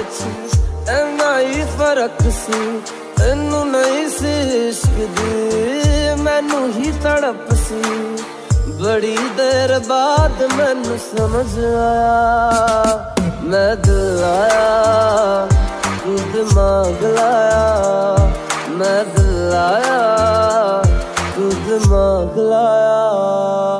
च इन्ना ही फर्क सी, तेनू नहीं सी इश्क दी मैनू ही तड़प सी। बड़ी देर बाद मैनू समझ आया, मैं दिल आया तू दिमाग लाया, मैं दिल आया तू दिमाग लाया।